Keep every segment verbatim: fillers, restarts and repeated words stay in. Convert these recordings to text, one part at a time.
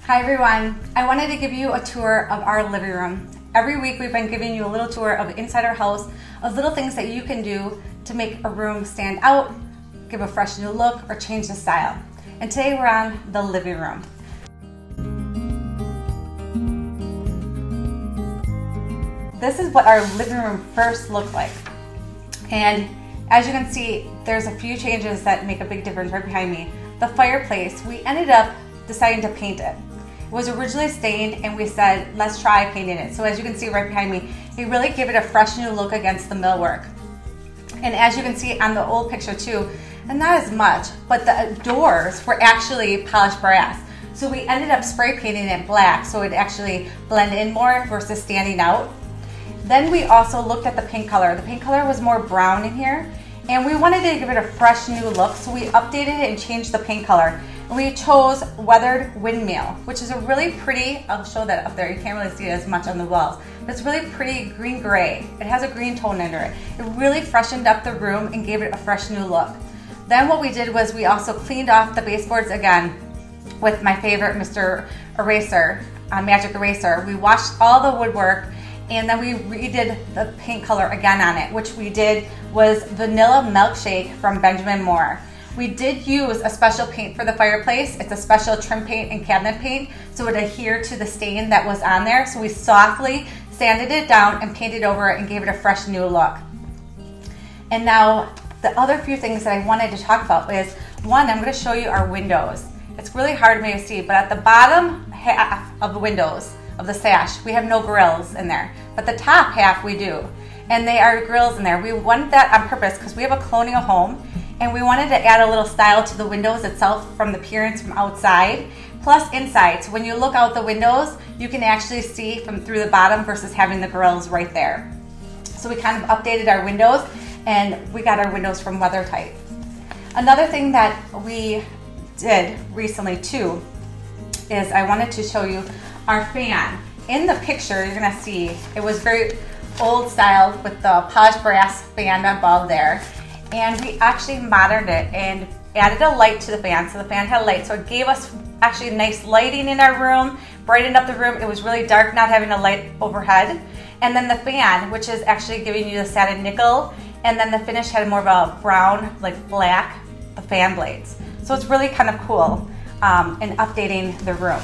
Hi everyone, I wanted to give you a tour of our living room. Every week we've been giving you a little tour of inside our house, of little things that you can do to make a room stand out, give a fresh new look, or change the style. And today we're on the living room. This is what our living room first looked like. And as you can see, there's a few changes that make a big difference right behind me. The fireplace, we ended up deciding to paint it. It was originally stained and we said, let's try painting it. So as you can see right behind me, it really gave it a fresh new look against the millwork. And as you can see on the old picture too, and not as much, but the doors were actually polished brass. So we ended up spray painting it black so it actually blend in more versus standing out. Then we also looked at the paint color. The paint color was more brown in here and we wanted to give it a fresh new look, so we updated it and changed the paint color. And we chose Weathered Windmill, which is a really pretty, I'll show that up there, you can't really see it as much on the walls, but it's really pretty green gray. It has a green tone under it. It really freshened up the room and gave it a fresh new look. Then what we did was we also cleaned off the baseboards again with my favorite Mister Eraser, uh, Magic Eraser. We washed all the woodwork and then we redid the paint color again on it, which we did was Vanilla Milkshake from Benjamin Moore. We did use a special paint for the fireplace. It's a special trim paint and cabinet paint, so it adhered to the stain that was on there. So we softly sanded it down and painted over it and gave it a fresh new look. And now the other few things that I wanted to talk about is, one, I'm gonna show you our windows. It's really hard for me to see, but at the bottom half of the windows of the sash, we have no grills in there, but the top half we do. And they are grills in there. We wanted that on purpose because we have a colonial home and we wanted to add a little style to the windows itself from the appearance from outside, plus inside. So when you look out the windows, you can actually see from through the bottom versus having the grills right there. So we kind of updated our windows and we got our windows from WeatherTight. Another thing that we did recently too is I wanted to show you our fan. In the picture, you're gonna see it was very old style with the polished brass fan above there. And we actually moderned it and added a light to the fan. So the fan had a light. So it gave us actually nice lighting in our room, brightened up the room. It was really dark not having a light overhead. And then the fan, which is actually giving you the satin nickel. And then the finish had more of a brown, like black, the fan blades. So it's really kind of cool um, in updating the room.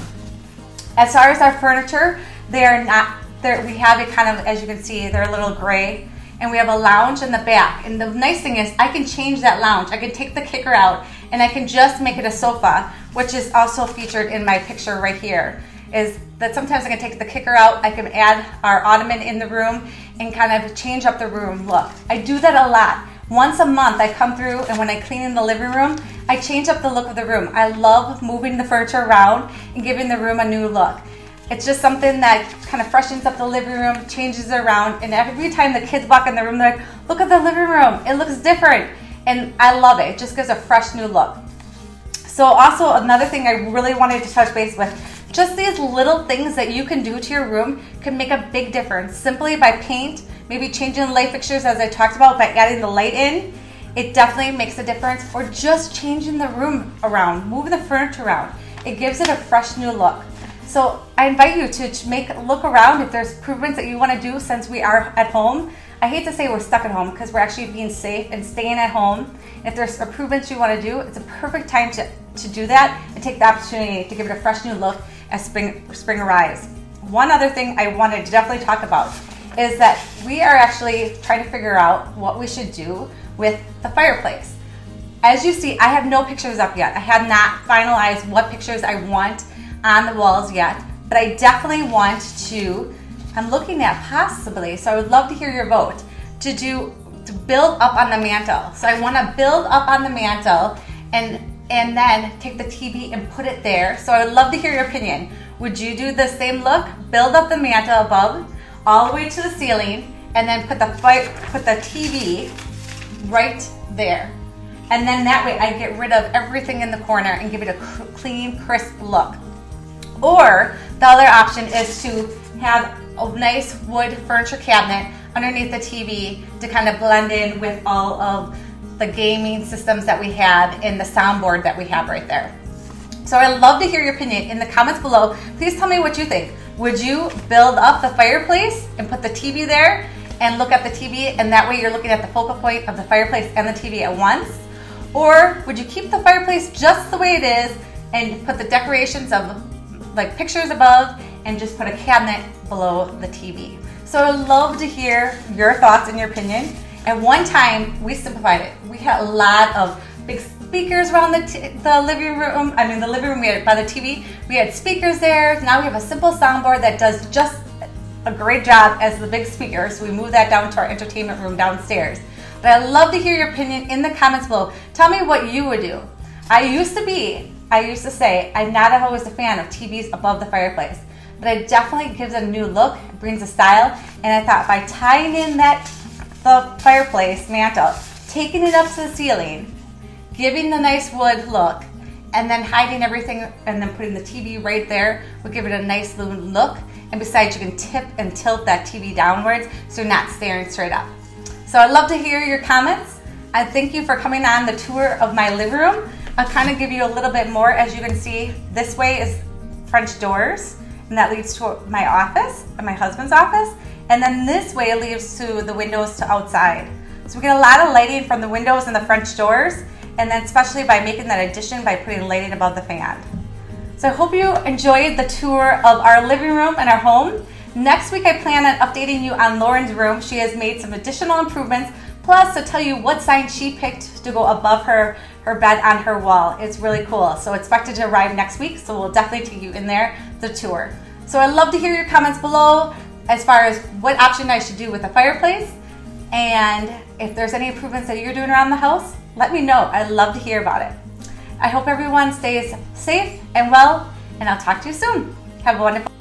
As far as our furniture, they're not, they're, we have it kind of, as you can see, they're a little gray. And we have a lounge in the back. And the nice thing is I can change that lounge. I can take the kicker out and I can just make it a sofa, which is also featured in my picture right here, is that sometimes I can take the kicker out, I can add our ottoman in the room and kind of change up the room look. I do that a lot. Once a month I come through and when I clean in the living room, I change up the look of the room. I love moving the furniture around and giving the room a new look. It's just something that kind of freshens up the living room, changes it around, and every time the kids walk in the room, they're like, look at the living room, it looks different. And I love it, it just gives a fresh new look. So also another thing I really wanted to touch base with, just these little things that you can do to your room can make a big difference. Simply by paint, maybe changing the light fixtures as I talked about, by adding the light in, it definitely makes a difference. Or just changing the room around, moving the furniture around. It gives it a fresh new look. So I invite you to make look around if there's improvements that you want to do since we are at home. I hate to say we're stuck at home because we're actually being safe and staying at home. If there's improvements you want to do, it's a perfect time to, to do that and take the opportunity to give it a fresh new look as spring, spring arrives. One other thing I wanted to definitely talk about is that we are actually trying to figure out what we should do with the fireplace. As you see, I have no pictures up yet. I have not finalized what pictures I want on the walls yet, but I definitely want to, I'm looking at possibly, so I would love to hear your vote, to do, to build up on the mantle. So I want to build up on the mantle and, and then take the T V and put it there. So I would love to hear your opinion. Would you do the same look, build up the mantle above, all the way to the ceiling, and then put the, put the T V right there? And then that way I get rid of everything in the corner and give it a clean, crisp look. Or the other option is to have a nice wood furniture cabinet underneath the T V to kind of blend in with all of the gaming systems that we have and the soundboard that we have right there. So I'd love to hear your opinion in the comments below. Please tell me what you think. Would you build up the fireplace and put the T V there and look at the T V, and that way you're looking at the focal point of the fireplace and the T V at once? Or would you keep the fireplace just the way it is and put the decorations of like pictures above and just put a cabinet below the T V? So I'd love to hear your thoughts and your opinion. At one time, we simplified it. We had a lot of big speakers around the, t the living room. I mean, the living room we had by the T V. We had speakers there. Now we have a simple soundboard that does just a great job as the big speaker. So we moved that down to our entertainment room downstairs. But I'd love to hear your opinion in the comments below. Tell me what you would do. I used to be, I used to say, I'm not always a fan of T Vs above the fireplace, but it definitely gives it a new look, it brings a style, and I thought by tying in that the fireplace mantle, taking it up to the ceiling, giving the nice wood look, and then hiding everything and then putting the T V right there would give it a nice look. And besides, you can tip and tilt that T V downwards so you're not staring straight up. So I'd love to hear your comments. I thank you for coming on the tour of my living room. I'll kind of give you a little bit more. As you can see, this way is French doors, and that leads to my office and my husband's office. And then this way leads to the windows to outside. So we get a lot of lighting from the windows and the French doors, and then especially by making that addition by putting lighting above the fan. So I hope you enjoyed the tour of our living room and our home. Next week I plan on updating you on Lauren's room. She has made some additional improvements, plus to tell you what sign she picked to go above her, her bed on her wall. It's really cool. So expected to arrive next week, so we'll definitely take you in there, the tour. So I'd love to hear your comments below as far as what option I should do with the fireplace. And if there's any improvements that you're doing around the house, let me know. I'd love to hear about it. I hope everyone stays safe and well, and I'll talk to you soon. Have a wonderful